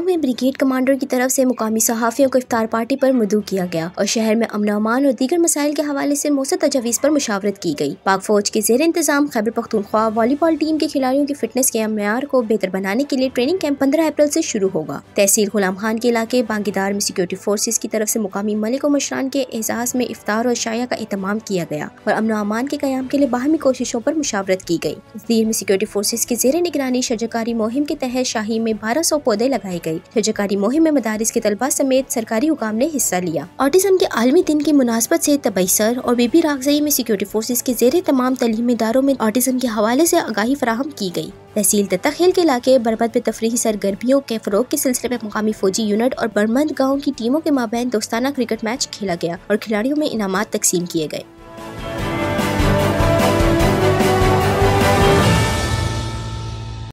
में brigade commander की तरफ से मुकामी सहाफ़ियों को इफ्तार पार्टी पर मदऊ किया गया और शहर में अमन अमान और दीगर मसाइल के हवाले से मौसर तजावीज़ पर मुशावरत की गई। पाक फौज के ज़ेर इंतजाम खैबर पख्तूनख्वा वॉलीबॉल टीम के खिलाड़ियों की फिटनेस के मेयार को बेहतर बनाने के लिए ट्रेनिंग कैंप 15 अप्रैल से शुरू होगा। तहसील गुलाम खान के इलाके बांगीदार में सिक्योरिटी फोर्सेज की तरफ से मुकामी मलिक और मशरान के एजाज़ में इफ्तार और शाया का एहतमाम किया गया और अमन अमान के क़याम के लिए बाहमी कोशिशों पर मुशावरत की गई। ज़ीर में सिक्योरिटी फोर्सेज के ज़ेर निगरानी शजरकारी मुहिम के तहत शाही में 1200 पौधे लगाए गए। शजरकारी मुहिम में मदारिस के तलबा समेत सरकारी हुकाम ने हिस्सा लिया। ऑटिज्म के आलमी दिन की मुनासबत से तबैसर और बीबी रागज़ई में सिक्योरिटी फोर्सेज के ज़ेर तमाम तलीमी इदारों में ऑटिज्म के हवाले से आगाही फराहम की गई। तहसील दत्ता खेल के इलाके बरबत में तफरीही सरगर्मियों के फरोग के सिलसिले में मुकामी फौजी यूनिट और बरमंद गाँव की टीमों के माबैन दोस्ताना क्रिकेट मैच खेला गया और खिलाड़ियों में इनामात तकसीम किए गए।